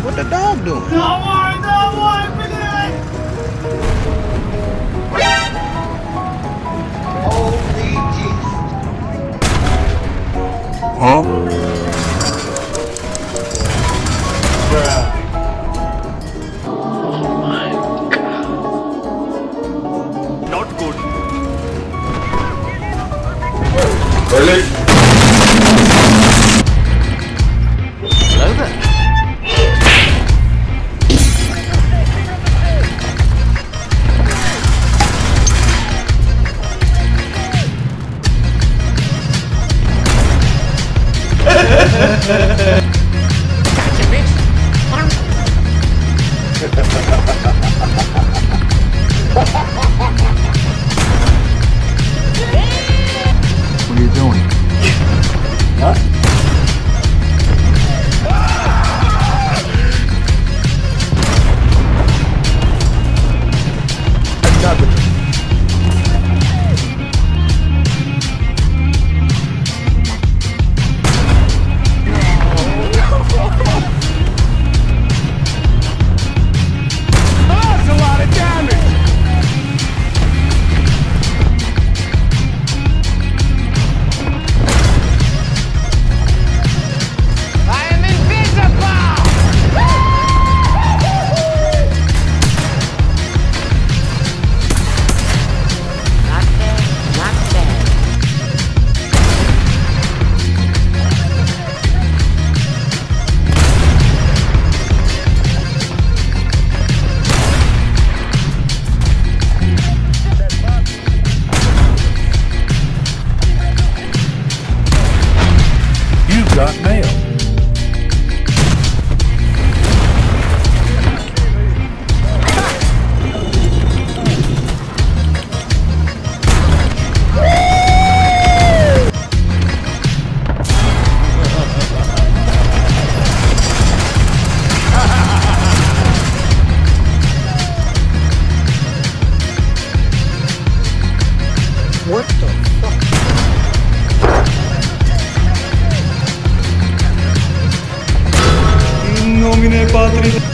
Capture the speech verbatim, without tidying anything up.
What the dog doing? Don't worry, don't worry, forget it! Holy Jesus. Huh? Bruh. Oh my god. Not good. Really? Hello there. Gotcha, bitch. What are you doing? Huh? Another. That's a lot of damage! I am invisible! Not bad, not bad. You got mail. What the fuck? In nomine Patris